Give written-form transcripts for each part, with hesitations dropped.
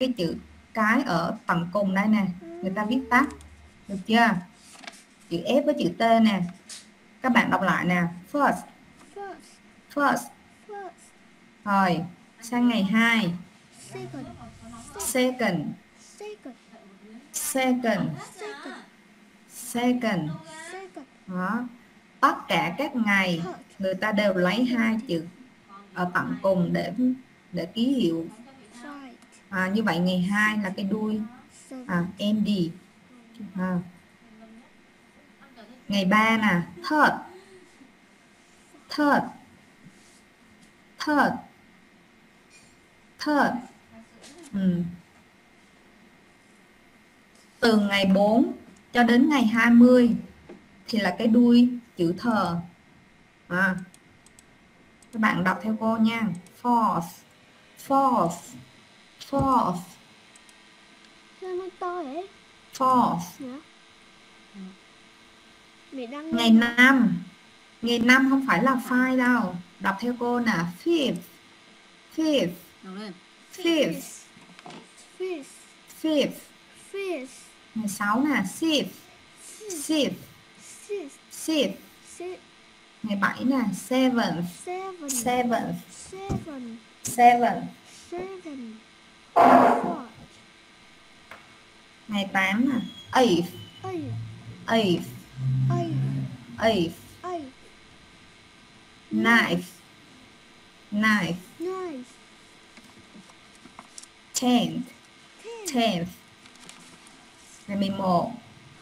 cái chữ cái ở tầng cùng đây nè, người ta viết tắt, được chưa? Chữ F với chữ T nè, các bạn đọc lại nè, first, first. Rồi sang ngày 2, second, second, second. Đó. Tất cả các ngày người ta đều lấy hai chữ ở tận cùng để ký hiệu. Như vậy ngày 2 là cái đuôi MD. Ngày 3 nè, third, third, third, third. Từ ngày 4 cho đến ngày 20 thì là cái đuôi chữ thờ. Các bạn đọc theo cô nha. Fourth, fourth, fourth, fourth. Ngày 5, ngày 5 không phải là five đâu, đọc theo cô là fifth, fifth, fifth, fifth. Ngày 6 là sixth, sixth, sixth. Ngày 7 là seventh, seventh, seventh. Ngày 8 là eighth, eighth, eighth. Ninth, ninth. Tenth, tenth. Ngày 11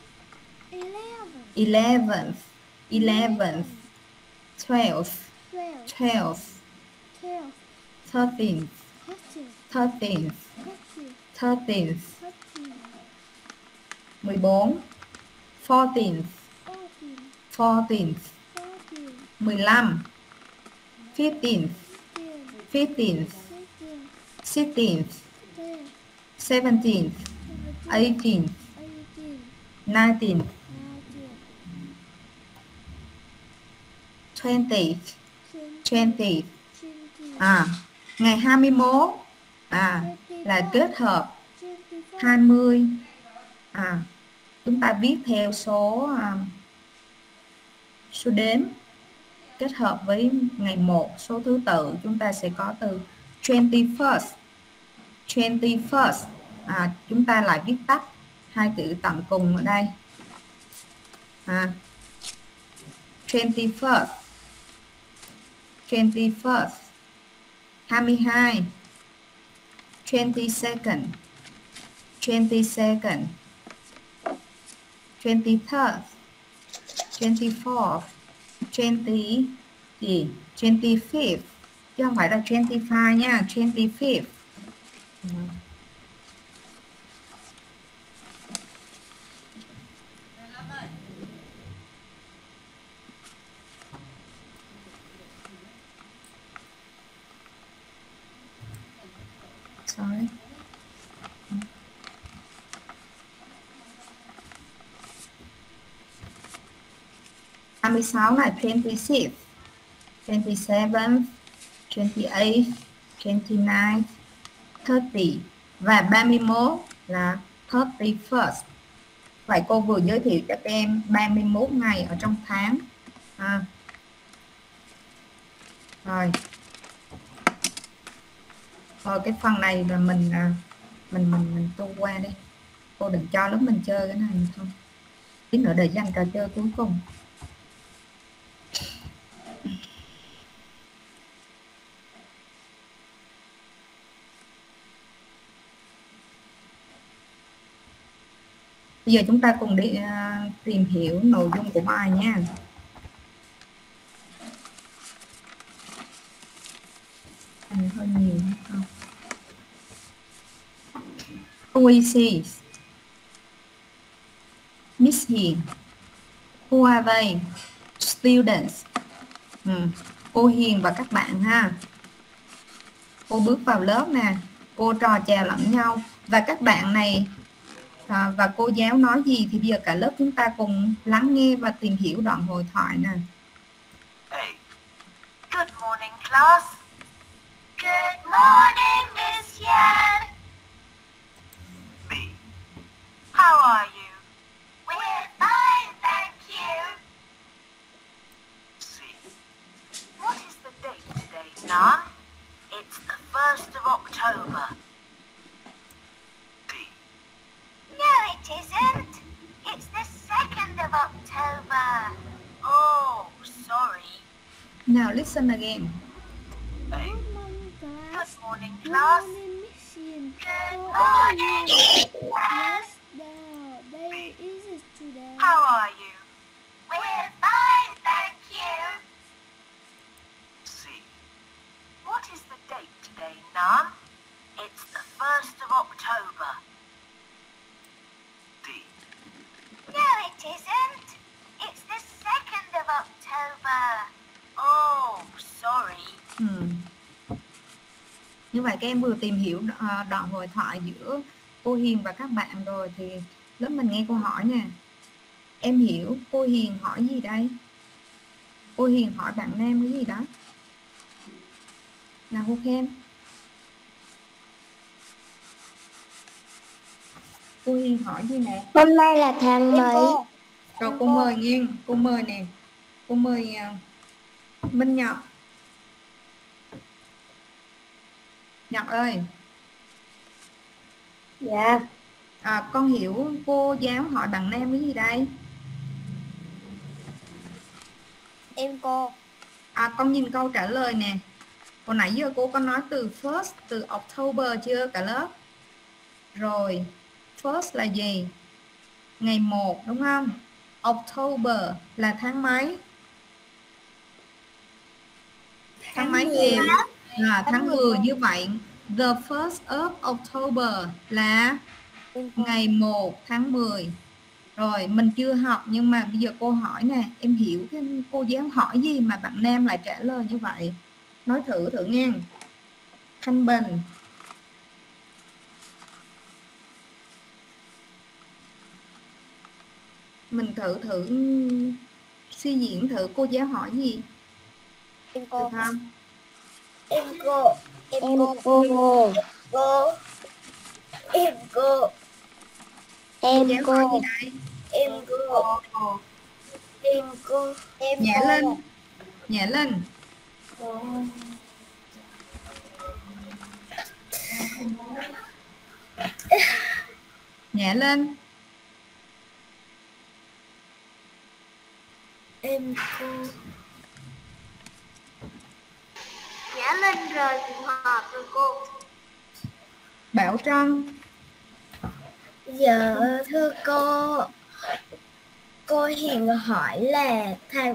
eleventh, eleventh. Twelfth, twelfth. 13th, 13th, 13th. 14 14th, 14th. 15 15th, 15th. 16th, 17th, 18th, 19th, 20th, 20th. Ngày 21 là kết hợp 20. Chúng ta viết theo số đếm kết hợp với ngày 1 số thứ tự, chúng ta sẽ có từ 21st, 21st. Chúng ta lại viết tắt hai chữ tận cùng ở đây. 21st, 21st. 22 22nd, 22nd. 23rd, 24th, 25th, chứ không phải là 25 nha, 25th. Sorry. 26 là 26th, 27th, 28th, 29th, 30 và 31 là 31st. Vậy cô vừa giới thiệu cho các em 31 ngày ở trong tháng. Rồi cái phần này là mình tô qua đi. Cô đừng cho lớp mình chơi cái này không. Tí nữa để dành trò chơi cuối cùng. Bây giờ chúng ta cùng đi tìm hiểu nội dung của bài nha. Hơi nhiều không? Who is he? Miss Hiền. Who are they? Students. Cô Hiền và các bạn ha. Cô bước vào lớp nè, cô trò chào lẫn nhau và các bạn này và cô giáo nói gì thì bây giờ cả lớp chúng ta cùng lắng nghe và tìm hiểu đoạn hội thoại nè. Hey. Good morning, class. Good morning, Miss Yan. Now listen again. Hey, Good morning, class. good morning, Good class. morning, Miss Yin. Good How are you? morning. Yes, the day is it today? How are you? We're fine, thank you. C. What is the date today, Nan? It's the 1st of October. D. No, it isn't. It's the 2nd of October. Oh, sorry. Như vậy các em vừa tìm hiểu đoạn hội thoại giữa cô Hiền và các bạn rồi, thì lớp mình nghe câu hỏi nè. Em hiểu cô Hiền hỏi gì đây? Cô Hiền hỏi bạn Nam cái gì đó? Nào cô Kem. Cô Hiền hỏi gì nè? Hôm nay là tháng mấy? Rồi cô mời nghe, cô mời nè. Cô mời Minh Nhật. Nhật ơi. Dạ. Con hiểu cô giáo hỏi bạn Nam cái gì đây? Em cô. Con nhìn câu trả lời nè. Hồi nãy giờ cô có nói từ first, từ October chưa cả lớp? Rồi, first là gì? Ngày 1 đúng không? October là tháng mấy? Tháng mấy em? Là tháng 10. Như vậy, the first of October là ngày 1 tháng 10. Rồi, mình chưa học nhưng mà bây giờ cô hỏi nè, em hiểu cái cô giáo hỏi gì mà bạn Nam lại trả lời như vậy? Nói thử nghe. Thanh Bình. Mình thử suy diễn thử cô giáo hỏi gì. Em Được cô. không? Em cô. Em cô. Cô. Em cô. Cô giáo hỏi gì đây? Em cô. Em cô. Nhẹ lên. Nhẹ lên. Nhẹ lên. Em cô. Nhả lên rồi phù hợp rồi cô. Bảo Trân. Dạ thưa cô Hiền hỏi là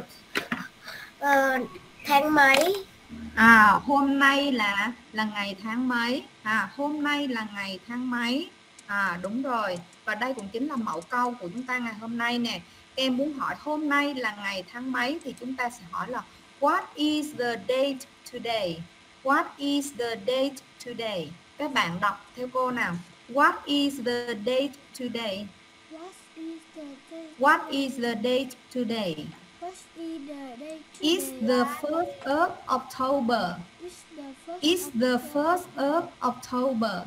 tháng mấy? Hôm nay là ngày tháng mấy? Hôm nay là ngày tháng mấy? Đúng rồi. Và đây cũng chính là mẫu câu của chúng ta ngày hôm nay nè. Em muốn hỏi hôm nay là ngày tháng mấy thì chúng ta sẽ hỏi là what is the date today? What is the date today? Các bạn đọc theo cô nào. What is the date today? What is the date today? It's the 1st of October. It's the 1st of October.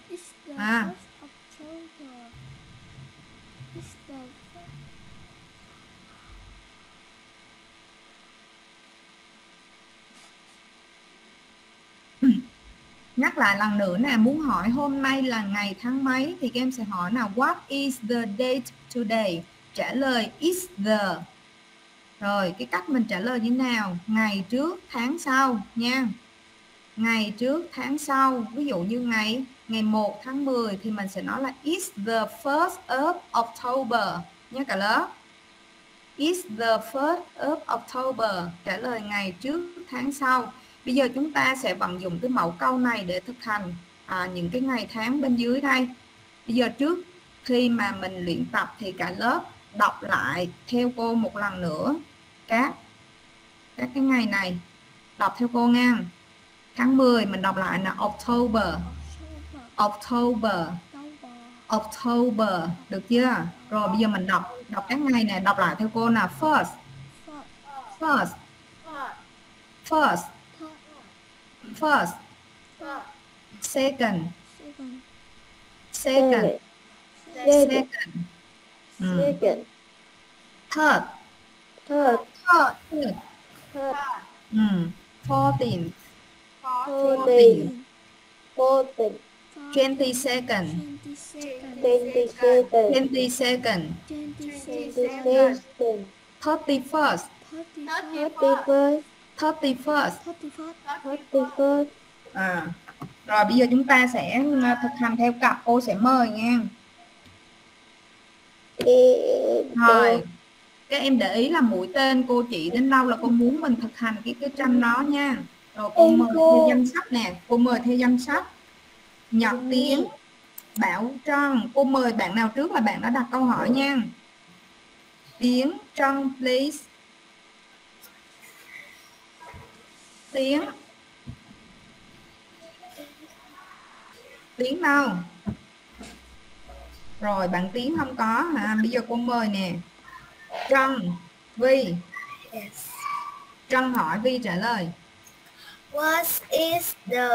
Nhắc lại lần nữa nè, muốn hỏi hôm nay là ngày tháng mấy thì các em sẽ hỏi nào what is the date today? Trả lời is the. Rồi cái cách mình trả lời như nào? Ngày trước tháng sau nha. Ngày trước tháng sau. Ví dụ như ngày 1 tháng 10 thì mình sẽ nói là it's the 1st of October nha cả lớp. It's the 1st of October. Trả lời ngày trước tháng sau. Bây giờ chúng ta sẽ vận dụng cái mẫu câu này để thực hành những cái ngày tháng bên dưới đây. Bây giờ trước khi mà mình luyện tập thì cả lớp đọc lại theo cô một lần nữa các cái ngày này. Đọc theo cô nha. Tháng 10 mình đọc lại là October. October. October. Được chưa? Rồi bây giờ mình đọc các ngày này, đọc lại theo cô là first. First. First. First. Second. Second. Second. Third. Third. 14th. 22nd. 22nd. 31st. 31st. 31st. À. Rồi bây giờ chúng ta sẽ thực hành theo cặp, cô sẽ mời nha. Rồi, các em để ý là mũi tên cô chỉ đến đâu là cô muốn mình thực hành cái tranh đó nha. Rồi cô mời theo danh sách nè, cô mời theo danh sách. Nhật Tiến, Bảo Trân, cô mời bạn nào trước là bạn đã đặt câu hỏi nha. Tiến, Trân, please. Tiến. Tiến đâu? Rồi bạn Tiến không có hả? Bây giờ cô mời nè. Trân, Vi. Yes. Trân hỏi, Vi trả lời. What is the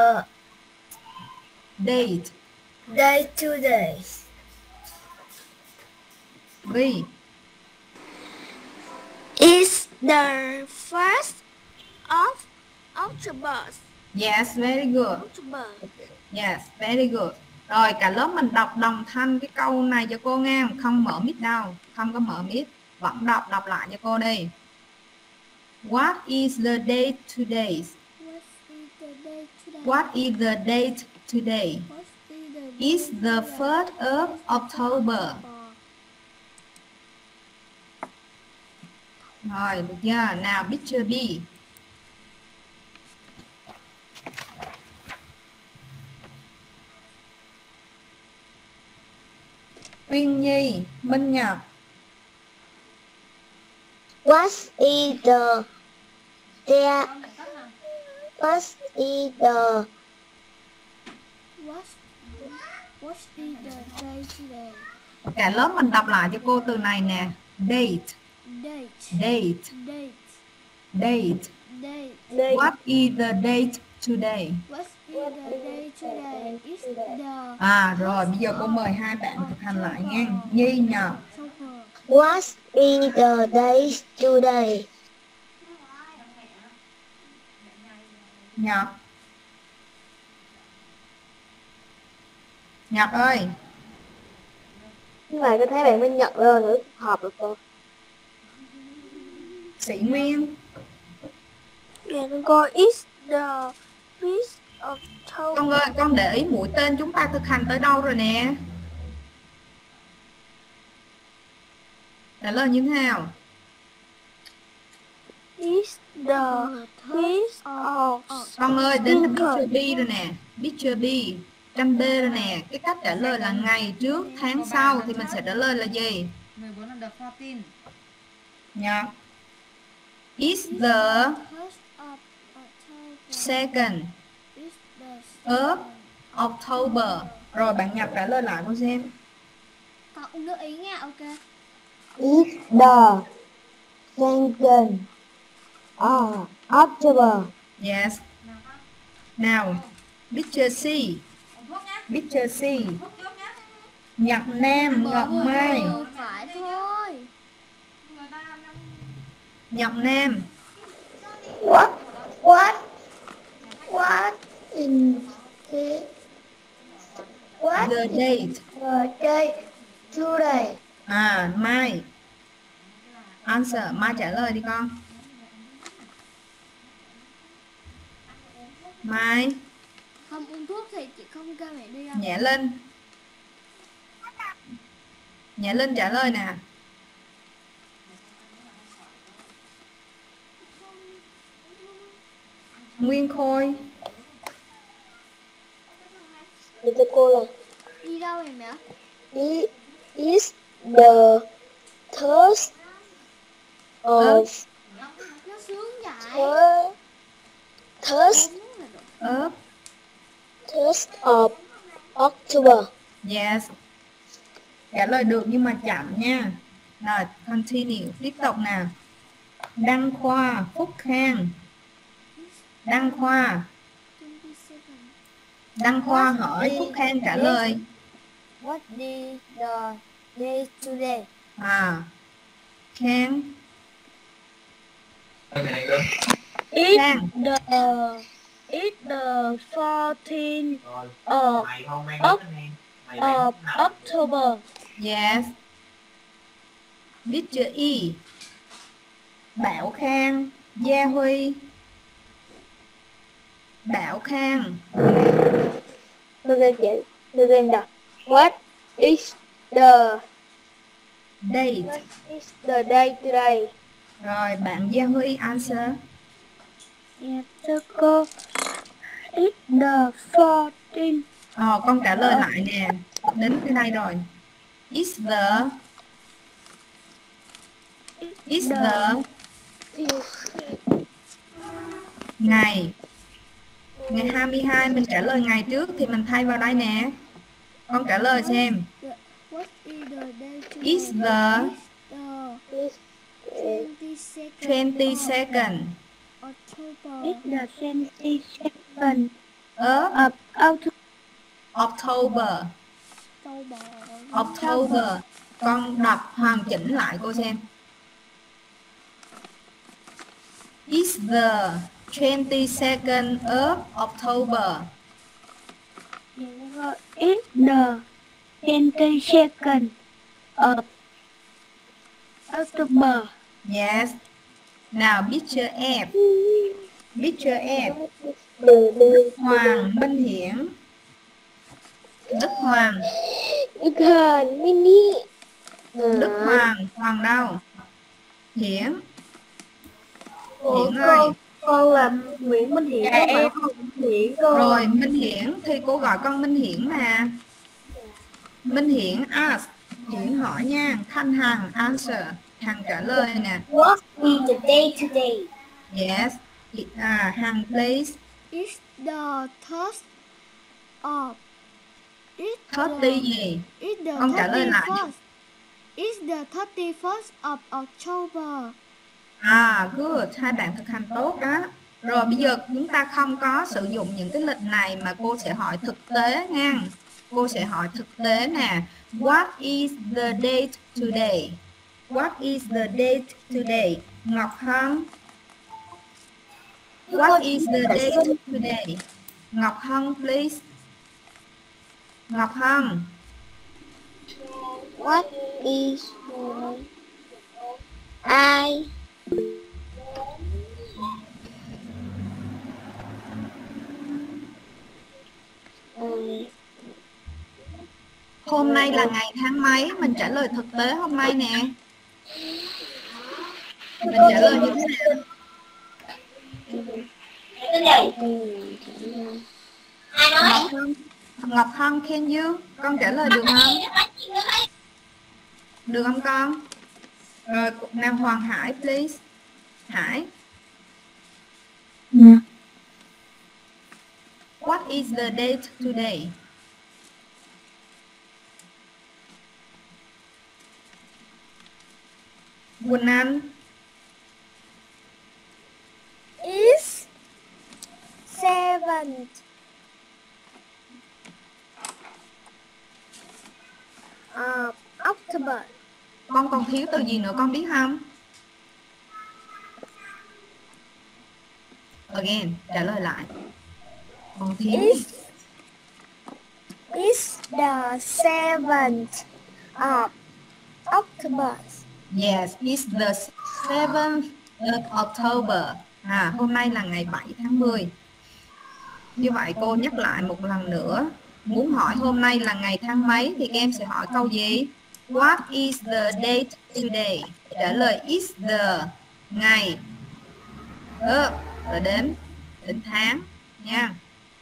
Date. day today? Vi. It's the 1st of October. Yes, very good. Yes, very good. Rồi cả lớp mình đọc đồng thanh cái câu này cho cô nghe, không mở mic đâu, không có mở mic, vẫn đọc lại cho cô đi. What is the date today? What is the date today? It's the 1st of October. Rồi, được chưa? Nào, picture B. Uyên Nhi, Minh Nhật. What is the day? What is the What is the day today? Cả lớp mình đọc lại cho cô từ này nè. Date. Date. Date. Date. Date. Date. What is the date today? What is the day today? It's the À rồi, bây giờ cô mời hai bạn thực hành lại nha. Nhi, Nhật. October. What is the day today? Nhật. Nhật ơi. Nhưng mà tôi thấy bạn Minh Nhật rồi thử họp được cô. Sĩ Nguyên. Dạ cô, it's the 5th of October. Con ơi, con để ý mũi tên chúng ta thực hành tới đâu rồi nè? Trả lời như thế nào? It's the 5th of Con ơi, đến picture B rồi nè. Picture B. Tranh B rồi nè. Cái cách trả lời là ngày trước, tháng sau thì mình sẽ trả lời là gì? 14 là the 14. Nhật. It's the second of October. Rồi bạn Nhật trả lời lại cô xem. Cậu gợi ý nha, ok. It's the second of October. Yes. Nào, picture C. Picture C. Nhật Nam, Ngọc Mai. Phải thôi. Nhật Nam. What in the The date. day today? À, Mai. Answer, Mai trả lời đi con. Mai. Không uống thuốc thì chị không kêu mẹ đi đâu. Nhẹ lên. Nhẹ lên trả lời nè. Nguyên Khôi. Để cho cô là Đi đâu vậy mẹ? Is the third of Nó sướng vậy. third Up. of October. Yes. Trả lời được nhưng mà chậm nha. Rồi, continue. Tiếp tục nào. Đăng Khoa, Phúc Khang. Đăng Khoa. Đăng Khoa hỏi, Phúc Khang trả lời. What is the day today? À. Khang. It's the 14th of October. Yes. Picture E. Bảo Khang, Gia Huy. Bảo Khang. Tôi lên đọc. What is the Date. day today? Rồi bạn Gia Huy answer. Yes, cô. It's the 14th. Con trả lời lại nè. Đến cái đây rồi. Is the ngày 22 mình trả lời ngày trước thì mình thay vào đây nè. Con trả lời xem. What is the day today? Is the Is 22nd October. It's the 22nd of of October. October. Con đọc hoàn chỉnh lại cô xem. Is the 22nd of October. It's the 22nd of October. Yes. Nào picture F. Picture F. Đức Hoàng, Minh Hiển. Đức Hoàng. Đức Hàn Mini. Đức Hoàng. Hoàng đâu? Hiển. Ủa, Hiển ơi. con là Nguyễn Minh Hiển. Em Hiển cô. Rồi Minh Hiển thì cô gọi con Minh Hiển mà. Minh Hiển ask. Hiển hỏi nha. Thanh Hằng answer. Hằng trả lời nè. What is the day today? Yes. Hằng please. It's the third of 30 gì? It's the Con trả lời lại. 31st. It's the 31st of October. Good. Hai bạn thực hành tốt đó. Rồi bây giờ chúng ta không có sử dụng những cái lịch này mà cô sẽ hỏi thực tế nha. Cô sẽ hỏi thực tế nè. What is the date today? What is the date today? Ngọc Hân. What is the date today? Ngọc Hân please. Ngọc Hân. What is I? Hôm nay là ngày tháng mấy? Mình trả lời thực tế hôm nay nè. Mình trả lời như thế nào? Ngọc Hân, can you? Con trả lời được không? Được không con? Rồi, nào Hoàng Hải please. Hải. What is the date today? Quỳnh Anh. It's 7th of October. Con còn thiếu từ gì nữa con biết không? Again, trả lời lại. Còn thiếu. It's the 7th of October. Yes, it's the 7th of October. Hôm nay là ngày 7 tháng 10. Như vậy cô nhắc lại một lần nữa. Muốn hỏi hôm nay là ngày tháng mấy thì các em sẽ hỏi câu gì? What is the date today? Trả lời is the ngày. Rồi đến tháng nha.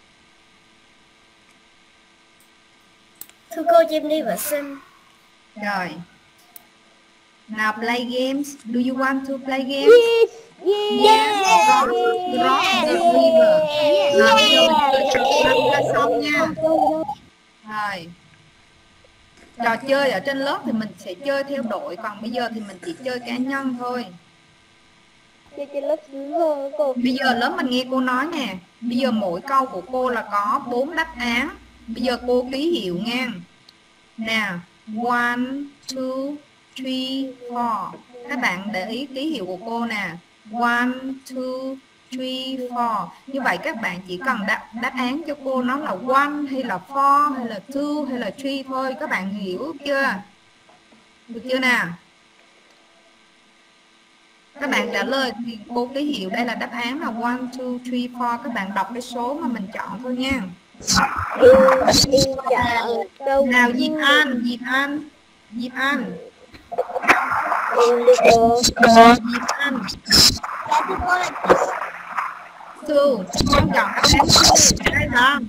Thưa cô, em đi vệ sinh. Rồi. Now play games. Do you want to play games? Yes. Cross the river. Rồi bây giờ mình chơi xong nha. Rồi. Trò chơi ở trên lớp thì mình sẽ chơi theo đội, còn bây giờ thì mình chỉ chơi cá nhân thôi. Chơi trên lớp sướng hơn cô. Bây giờ lớp mình nghe cô nói nè. Bây giờ mỗi câu của cô là có 4 đáp án. Bây giờ cô ký hiệu nha. Nào, 1, 2, 3, 4. Các bạn để ý ký hiệu của cô nè. 1, 2, 3, 4. Như vậy các bạn chỉ cần đáp án cho cô nó là 1 hay là 4 hay là 2 hay là 3 thôi. Các bạn hiểu chưa? Được chưa nào? Các bạn trả lời thì cô ký hiệu đây là đáp án là 1, 2, 3, 4. Các bạn đọc cái số mà mình chọn thôi nha. Em chọn câu Nào Diệp Anh, Diệp Anh, Diệp Anh, em đi cô. Diệp Anh. Two, con chọn đáp án two. Đây là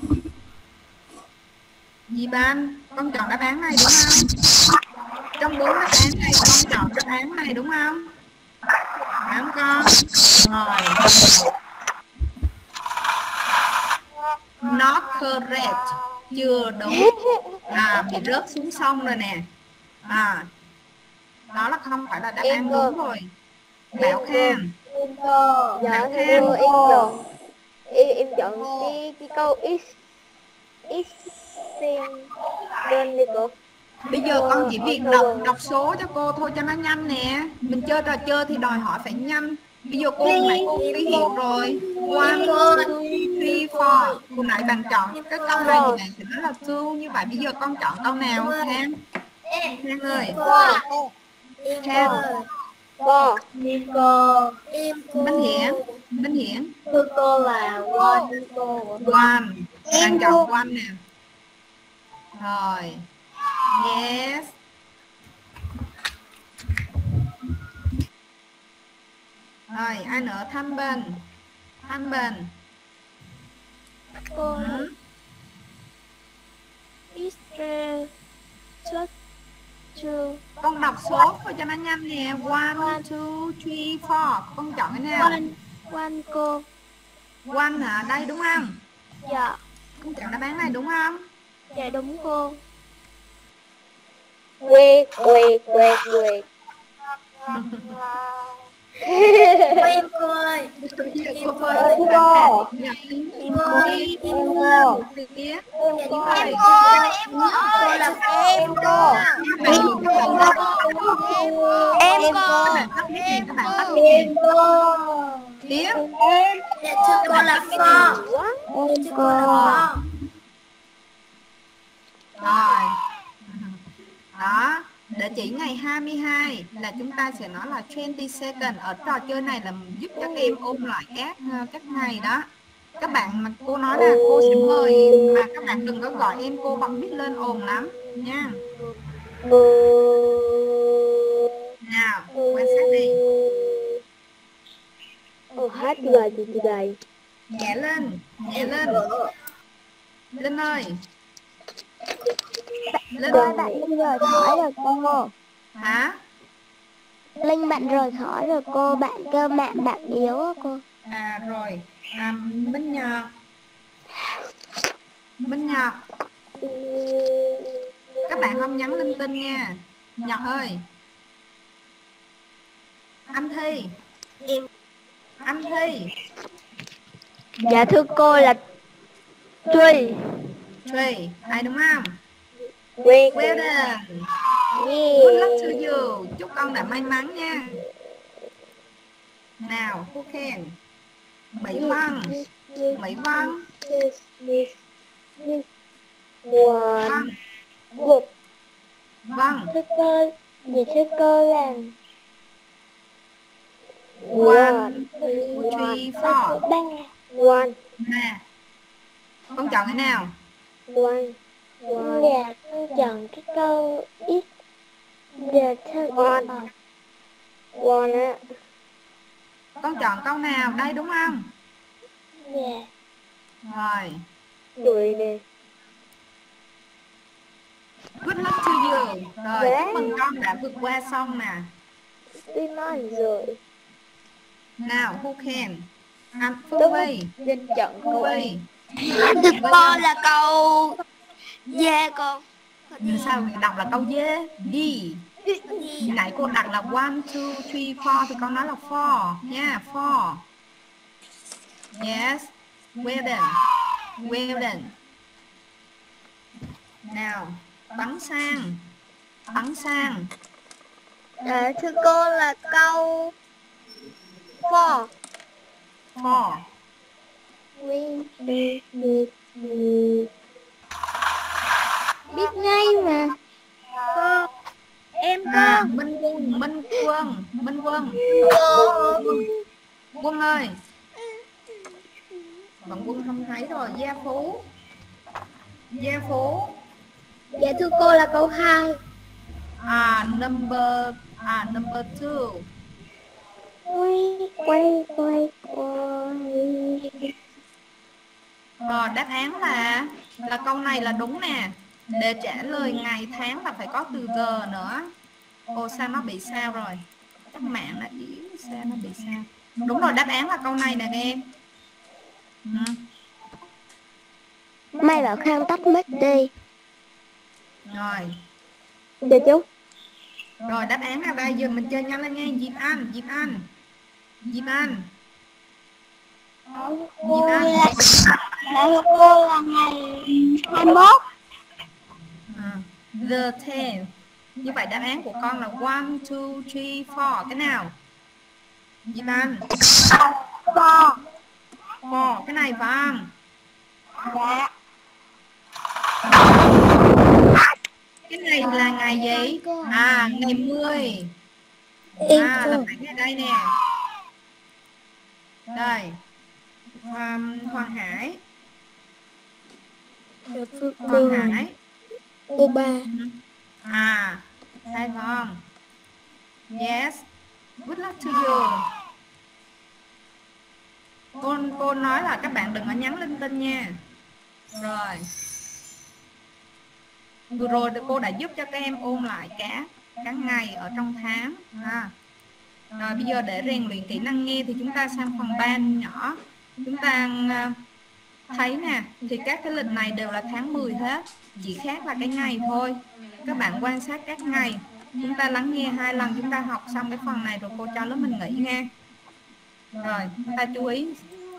Diệp Anh, con chọn đáp án này đúng không? Trong 4 đáp án này con chọn đáp án này đúng không? Phải không con? Rồi. Not correct. Chưa đúng. Bị rớt xuống sông rồi nè. Đó là không phải là đáp án đúng rồi. Bảo Khang. Dạ Bảo thưa Khang. em chọn cái câu x xem đơn đi cô. Bây giờ con chỉ việc đọc số cho cô thôi cho nó nhanh nè. Mình chơi trò chơi thì đòi hỏi phải nhanh. Bây giờ cô hồi nãy cô ký hiệu rồi. 1, 2, 3, 4. Hồi nãy bạn chọn cái câu này thì bạn sẽ nói là two. Như vậy bây giờ con chọn câu nào Khang? Khang ơi. Khang. Minh Hiển. Minh Hiển. Thưa cô là one cô. One. Bạn chọn one nè. Rồi. Yes. Rồi, ai nữa? Thanh Bình. Thanh Bình. Cô Israel just two. Con đọc số thôi cho nó nhanh nè. 1, 2, 3, 4. Con chọn cái nào? One cô. One hả? Đây đúng không? Dạ. Con chọn đáp án này đúng không? Dạ đúng cô. Wait. Em cô ơi. Cô ơi. Nhập tiếng. Em cô. Tiếng. Cô là em cô. Em cô. Các bạn tắt mic này, các bạn tắt mic này. Tiếng. Dạ thưa cô là Phò. Em Thưa cô là Phò. Rồi. Đó. Để chỉ ngày 22 là chúng ta sẽ nói là 22nd. Ở trò chơi này là giúp cho các em ôn lại các ngày đó. Các bạn mà cô nói là cô sẽ mời mà các bạn đừng có gọi em cô bằng mic lên ồn lắm nha. Nào, quan sát đi. Hát rồi chị gầy. Nhẹ lên, nhẹ lên. Linh ơi. Linh Cô bạn Linh rời khỏi rồi cô. hả? Linh bạn rời khỏi rồi cô. Bạn cơ mạng bạn yếu á cô. Rồi. Minh Nhật. Minh Nhật. Các bạn không nhắn linh tinh nha. Nhật ơi. Anh Thi. Anh Thi. Dạ thưa cô là Truy. Truy. Ai đúng không? Well Well done. Yeah. Good luck to you. Chúc con đã may mắn nha. Nào, Phú Khen. Mỹ Văn. Mỹ Văn. Văn. Vâng. Thưa cô. Dạ thưa cô là 1, 2, 3, 4. One. Nè. Con chọn cái nào? One. dạ con chọn cái câu ít. Dạ thưa One. One á. Con chọn câu nào? Đây đúng không? Dạ. Rồi. Đuổi nè. Good luck to you. Rồi, chúc mừng con đã vượt qua xong nè. Tôi nói rồi. Nào, who can? Phương Vy. Dân chọn câu A. Thưa cô là câu D con. Sao đọc là câu D? D. Nãy cô đặt là 1, 2, 3, 4 thì con nói là 4 nha, 4. Yes. Well done. Well done. Nào, bắn sang. Bắn sang. Dạ thưa cô là câu 4. 4. Biết ngay mà. Cô. Em cô. Minh Quân. Minh Quân. Quân ơi. Bạn Quân không thấy rồi. Gia Phú. Gia Phú. Dạ thưa cô là câu 2. Number 2. Quay. Rồi đáp án là câu này là đúng nè. Để trả lời ngày tháng là phải có từ the nữa. Ồ sao nó bị sao rồi? Chắc mạng nó yếu, sao nó bị sao? Đúng rồi, đáp án là câu này nè các em. May bảo Khang tắt mic đi. Rồi. Dạ chú. Rồi đáp án nào đây? Giờ mình chơi nhanh lên nghe. Diệp Anh. Cô là cô là ngày 21. The 10th. Như vậy đáp án của con là 1, 2, 3, 4. Cái nào? Diệp Anh. 4. Cái này phải không? Dạ. Cái này là ngày gì? Ngày 10. Là phải ngày đây nè. Đây. Hoàng Hải. Hoàng Hải. Cô 3. Sai không? Yes. Good luck to you. Cô nói là các bạn đừng có nhắn linh tinh nha. Rồi. Vừa rồi cô đã giúp cho các em ôn lại các ngày ở trong tháng. Rồi bây giờ để rèn luyện kỹ năng nghe thì chúng ta sang phần 3 nhỏ. Chúng ta thấy nè, thì các cái lịch này đều là tháng 10 hết, chỉ khác là cái ngày thôi. Các bạn quan sát các ngày. Chúng ta lắng nghe 2 lần, chúng ta học xong cái phần này rồi cô cho lớp mình nghỉ nha. Rồi, chúng ta chú ý.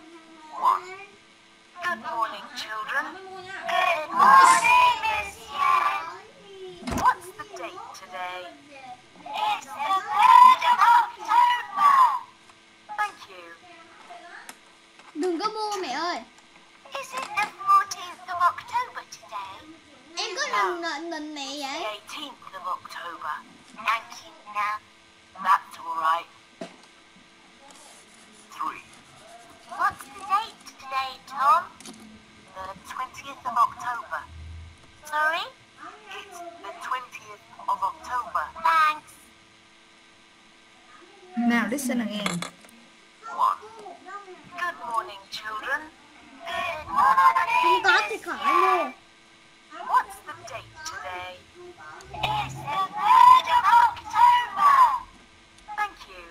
Good morning, children. Good morning, Miss Yang. What's the date today? It's the 3rd of October. Thank you. Đừng có mua mẹ ơi. Is it the 14th of October today? Em cứ nịnh mẹ The vậy. 18th of October. Thank you, Nan. That's all right. 3. What's the date today, Tom? The 20th of October. Sorry? It's the 20th of October. Thanks. Now listen again. 1. Good morning, children. Good morning. Không có thì khỏi mua. What's the date today? It's the 3rd of October. Thank you.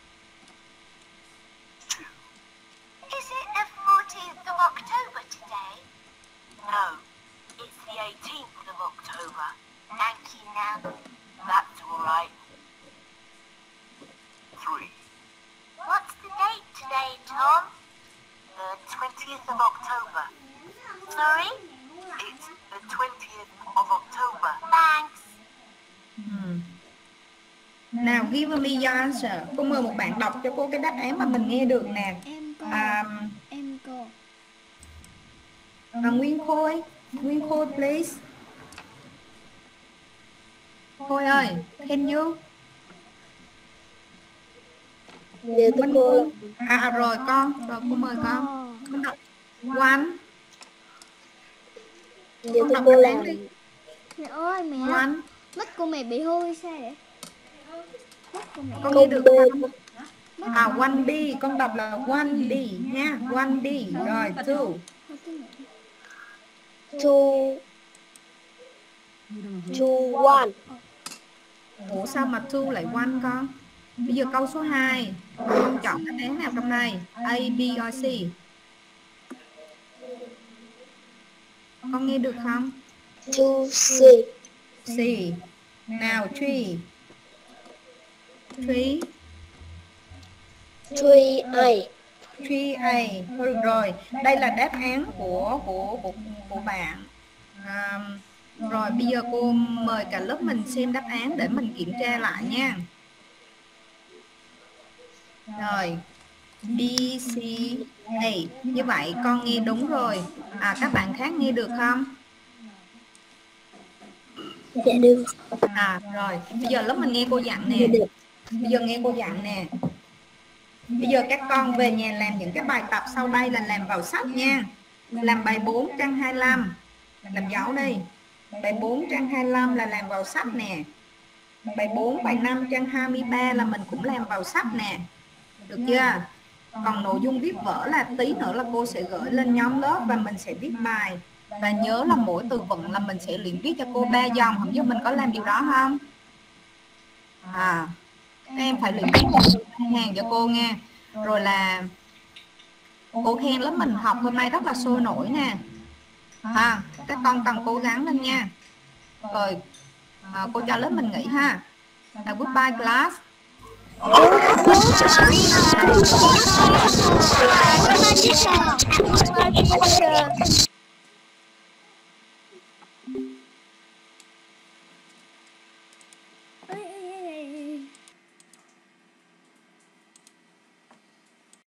2. Is it the 14th of October today? No, it's the 18th of October. Thank you, Nan. That's all right. 3. What's the date today, Tom? The 20th of October. Sorry? It's the 20th of October. Thanks. Nào, give me your answer. Cô mời một bạn đọc cho cô cái đáp án mà mình nghe được nè. Em cô. Nguyên Khôi please. Khôi ơi, can you? Dạ thưa cô. Rồi con, rồi cô mời con. Con đọc one. Dạ Con thưa đọc cô đáp là án đi. Mẹ ơi mẹ. One. Mắt của mẹ bị hư hay sao vậy? Mắt của mẹ. Con nghe được B. không? One D, con đọc là one D nha, one D. Rồi, two. Two one. Ủa sao mà two lại one con? Bây giờ câu số 2, con chọn đáp án nào trong này? A, B or C? Con nghe được không? Two C. C. Nào, three. Three. Three A. 3A. Thôi được rồi, đây là đáp án của bạn. Rồi bây giờ cô mời cả lớp mình xem đáp án để mình kiểm tra lại nha. Rồi B, C, A. Như vậy con nghe đúng rồi. Các bạn khác nghe được không? Dạ được. Rồi bây giờ lớp mình nghe cô dặn nè. Dạ được. Bây giờ nghe cô dặn nè. Bây giờ các con về nhà làm những cái bài tập sau đây là làm vào sách nha. Làm bài 4 trang 25. Làm dấu đi. Bài 4 trang 25 là làm vào sách nè. Bài 4, bài 5 trang 23 là mình cũng làm vào sách nè. Được chưa? Còn nội dung viết vở là tí nữa là cô sẽ gửi lên nhóm lớp và mình sẽ viết bài. Và nhớ là mỗi từ vựng là mình sẽ luyện viết cho cô 3 dòng. Không biết mình có làm điều đó không? Các em phải luyện viết hàng cho cô nha. Rồi là cô khen lớp mình học hôm nay rất là sôi nổi nè. Các con cần cố gắng lên nha. Rồi cô cho lớp mình nghỉ ha. Là goodbye class. Bye bye teacher.